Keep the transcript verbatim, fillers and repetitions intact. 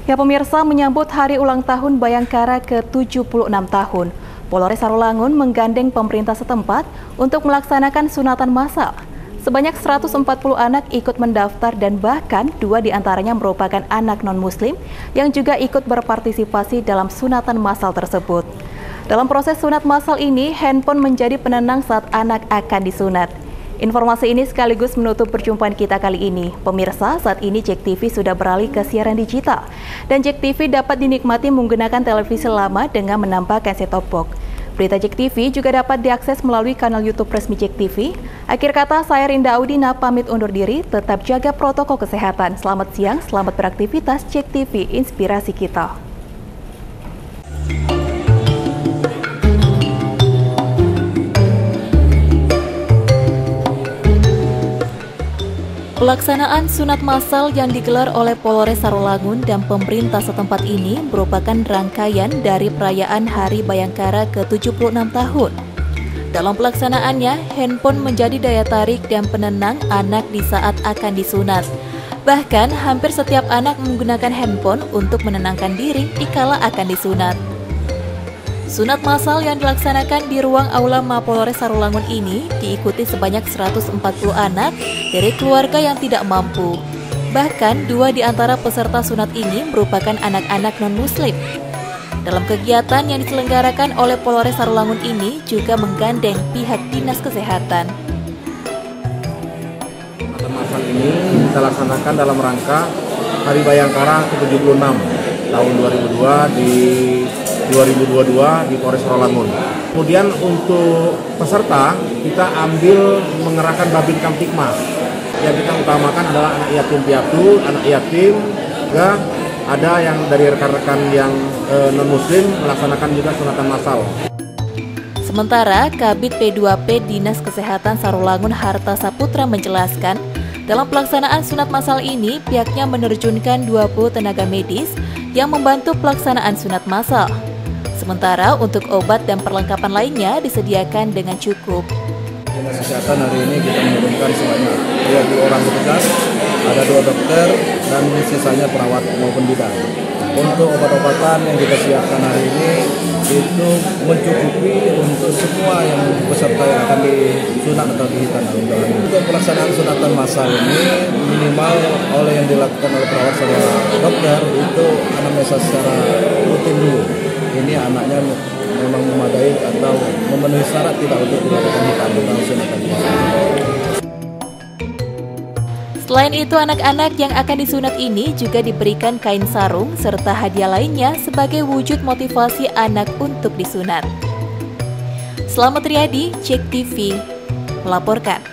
Ya pemirsa, menyambut hari ulang tahun Bayangkara ke tujuh puluh enam tahun, Polres Sarolangun menggandeng pemerintah setempat untuk melaksanakan sunatan massal. Sebanyak seratus empat puluh anak ikut mendaftar dan bahkan dua diantaranya merupakan anak non-muslim yang juga ikut berpartisipasi dalam sunatan massal tersebut. Dalam proses sunat massal ini, handphone menjadi penenang saat anak akan disunat. Informasi ini sekaligus menutup perjumpaan kita kali ini. Pemirsa, saat ini Jek T V sudah beralih ke siaran digital. Dan Jek T V dapat dinikmati menggunakan televisi lama dengan menambahkan set-top box. Berita Jek T V juga dapat diakses melalui kanal YouTube resmi Jek T V. Akhir kata, saya Rinda Audina pamit undur diri, tetap jaga protokol kesehatan. Selamat siang, selamat beraktivitas. Jek T V, inspirasi kita. Pelaksanaan sunat massal yang digelar oleh Polres Sarolangun dan pemerintah setempat ini merupakan rangkaian dari perayaan Hari Bayangkara ke tujuh puluh enam tahun. Dalam pelaksanaannya, handphone menjadi daya tarik dan penenang anak di saat akan disunat. Bahkan, hampir setiap anak menggunakan handphone untuk menenangkan diri dikala akan disunat. Sunat massal yang dilaksanakan di ruang Aula Mapolres Sarolangun ini diikuti sebanyak seratus empat puluh anak dari keluarga yang tidak mampu. Bahkan dua di antara peserta sunat ini merupakan anak-anak non-muslim. Dalam kegiatan yang diselenggarakan oleh Polres Sarolangun ini juga menggandeng pihak Dinas Kesehatan. Sunat massal ini kita laksanakan dalam rangka Hari Bayangkara ke tujuh puluh enam tahun dua ribu dua di dua ribu dua puluh dua di Polres Sarolangun. Kemudian untuk peserta kita ambil mengerahkan Babin Kamtipmas. Yang kita utamakan adalah anak yatim piatu, anak yatim, juga ada yang dari rekan-rekan yang e, non-muslim melaksanakan juga sunatan massal. Sementara Kabid P dua P Dinas Kesehatan Sarolangun Harta Saputra menjelaskan, dalam pelaksanaan sunat massal ini pihaknya menerjunkan dua puluh tenaga medis yang membantu pelaksanaan sunat massal. Sementara untuk obat dan perlengkapan lainnya disediakan dengan cukup. Dinas Kesehatan hari ini kita menurunkan sebanyak dua puluh orang petugas, ada dua dokter dan sisanya perawat maupun bidan. Untuk obat-obatan yang kita siapkan hari ini itu mencukupi untuk semua yang peserta yang akan disunat atau dihitan. Untuk pelaksanaan sunatan massal ini minimal oleh yang dilakukan oleh perawat sama dokter itu anamnesa secara rutin dulu. Ini anaknya memang memadai atau memenuhi syarat tidak untuk dilakukan hitam atau sunatan massal. Selain itu, anak-anak yang akan disunat ini juga diberikan kain sarung serta hadiah lainnya sebagai wujud motivasi anak untuk disunat. Selamat Riyadi, Jek T V melaporkan.